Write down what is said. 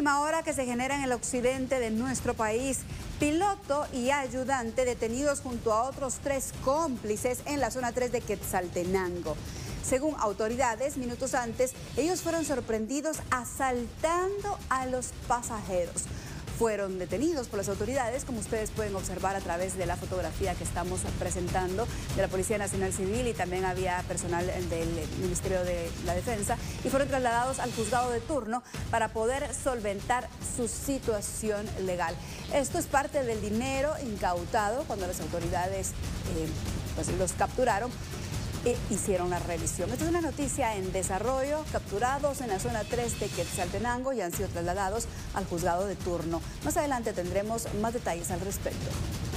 última hora que se genera en el occidente de nuestro país. Piloto y ayudante detenidos junto a otros 3 cómplices en la zona 3 de Quetzaltenango. Según autoridades, minutos antes, ellos fueron sorprendidos asaltando a los pasajeros. Fueron detenidos por las autoridades, como ustedes pueden observar a través de la fotografía que estamos presentando de la Policía Nacional Civil, y también había personal del Ministerio de la Defensa, y fueron trasladados al juzgado de turno para poder solventar su situación legal. Esto es parte del dinero incautado cuando las autoridades pues los capturaron. Hicieron la revisión. Esta es una noticia en desarrollo. Capturados en la zona 3 de Quetzaltenango y han sido trasladados al juzgado de turno. Más adelante tendremos más detalles al respecto.